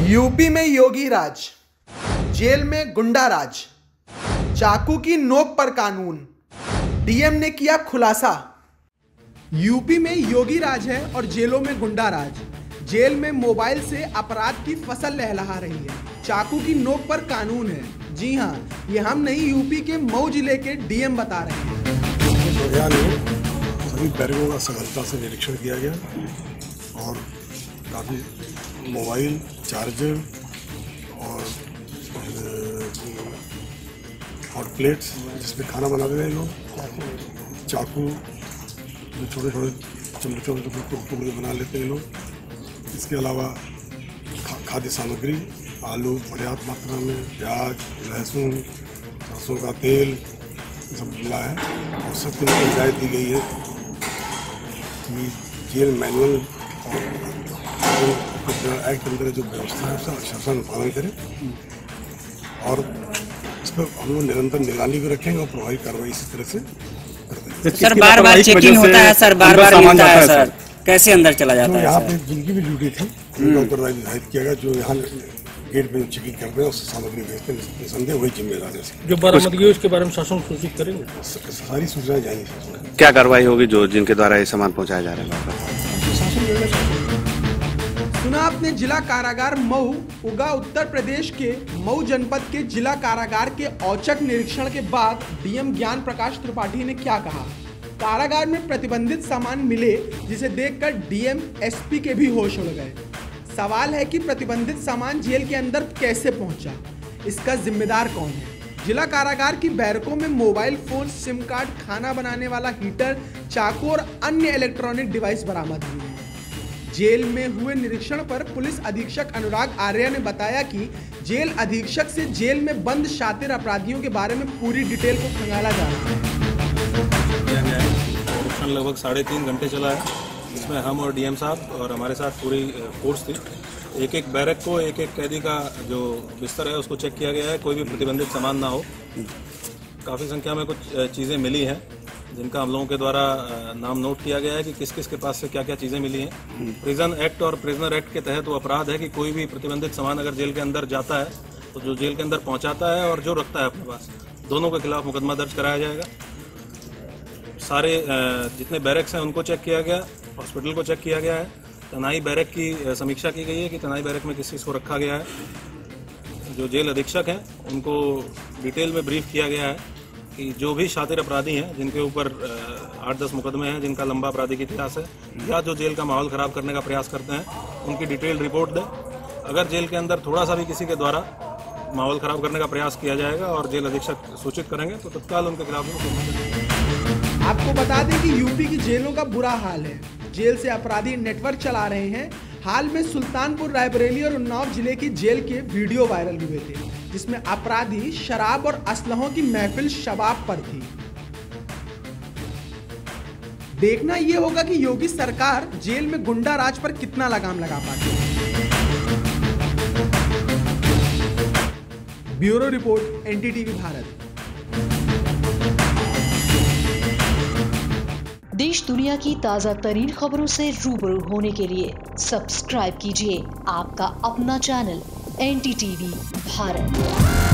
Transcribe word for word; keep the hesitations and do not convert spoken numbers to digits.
UP में योगी राज, jail में गुंडा राज, चाकू की नोक पर कानून, डीएम ने किया खुलासा। यूपी में योगी राज है और जेलों में गुंडा राज। जेल में मोबाइल से अपराध की फसल लहलहा रही है, चाकू की नोक पर कानून है। जी हां, ये हम नहीं, यूपी के मऊ जिले के डीएम बता रहे हैं। सभी बैरकों का सफलता से निरीक्षण किया गया और काफ़ी मोबाइल, चार्जर और हॉट प्लेट्स जिसमें खाना बनाते थे लोग, चाकू जो छोटे छोटे चमचों में टुकड़े बना लेते हैं लोग, इसके अलावा खा, खाद्य सामग्री, आलू पर्याप्त मात्रा में, प्याज, लहसुन, सरसों का तेल सब मिला है और सबके लिए हिदायत दी गई है कि जेल मैनुअल और एक्ट के अंदर जो व्यवस्था है उसका शासन पालन करें और इस पर हम लोग निरंतर निगरानी भी रखेंगे और प्रभावी कार्रवाई इसी तरह से करते हैं। सर बार बार चेकिंग होता है, सर बार बार मिलता है, सर कैसे अंदर चला जाता है? यहाँ पे जिनकी भी ड्यूटी थी उनका उत्तरदायी निर्धारित किया गया, जो यहाँ गेट पे चेकिंग करते हैं और सामग्री भेजते हैं, निसंदेह वही जिम्मेदार है। जो बरामदगी है उसके बारे में शासन सूचित करेंगे, सारी सूचनाएं जाएंगी। क्या कार्रवाई होगी जो जिनके द्वारा ये सामान पहुंचाया जा रहा है? सुना आपने, जिला कारागार मऊ उगा उत्तर प्रदेश के मऊ जनपद के जिला कारागार के औचक निरीक्षण के बाद डीएम ज्ञान प्रकाश त्रिपाठी ने क्या कहा। कारागार में प्रतिबंधित सामान मिले जिसे देखकर डीएम एसपी के भी होश उड़ गए। सवाल है कि प्रतिबंधित सामान जेल के अंदर कैसे पहुंचा, इसका जिम्मेदार कौन है। जिला कारागार की बैरकों में मोबाइल फोन, सिम कार्ड, खाना बनाने वाला हीटर, चाकू और अन्य इलेक्ट्रॉनिक डिवाइस बरामद हुए हैं। जेल में हुए निरीक्षण पर पुलिस अधीक्षक अनुराग आर्य ने बताया कि जेल अधीक्षक से जेल में बंद शातिर अपराधियों के बारे में पूरी डिटेल को खंगाला जा रहा है। निरीक्षण लगभग साढ़े तीन घंटे चला है, जिसमें हम और डीएम साहब और हमारे साथ पूरी फोर्स थी। एक एक बैरक को, एक एक कैदी का जो बिस्तर है उसको चेक किया गया है, कोई भी प्रतिबंधित सामान ना हो। काफ़ी संख्या में कुछ चीज़ें मिली हैं जिनका हम लोगों के द्वारा नाम नोट किया गया है कि किस किस के पास से क्या क्या चीज़ें मिली हैं। प्रिजन एक्ट और प्रिजनर एक्ट के तहत वो अपराध है कि कोई भी प्रतिबंधित सामान अगर जेल के अंदर जाता है तो जो जेल के अंदर पहुंचाता है और जो रखता है अपने पास, दोनों के खिलाफ मुकदमा दर्ज कराया जाएगा। सारे जितने बैरक्स हैं उनको चेक किया गया, हॉस्पिटल को चेक किया गया है, तनाई बैरक की समीक्षा की गई है कि तनाई बैरक में किस चीज़ को रखा गया है। जो जेल अधीक्षक हैं उनको डिटेल में ब्रीफ किया गया है कि जो भी शातिर अपराधी हैं जिनके ऊपर आठ दस मुकदमे हैं, जिनका लंबा आपराधिक इतिहास है या जो जेल का माहौल ख़राब करने का प्रयास करते हैं, उनकी डिटेल रिपोर्ट दें। अगर जेल के अंदर थोड़ा सा भी किसी के द्वारा माहौल ख़राब करने का प्रयास किया जाएगा और जेल अधीक्षक सूचित करेंगे तो तत्काल उनके खिलाफ। आपको बता दें कि यूपी की जेलों का बुरा हाल है। जेल से अपराधी नेटवर्क चला रहे हैं। हाल में सुल्तानपुर, रायबरेली और उन्नाव जिले की जेल के वीडियो वायरल हुए थे जिसमें अपराधी शराब और असलहों की महफिल शबाब पर थी। देखना यह होगा कि योगी सरकार जेल में गुंडा राज पर कितना लगाम लगा पाती है। Bureau report, NDTV Bharat. देश दुनिया की ताज़ा तरीन खबरों से रूबरू होने के लिए सब्सक्राइब कीजिए आपका अपना चैनल एनडीटीवी भारत।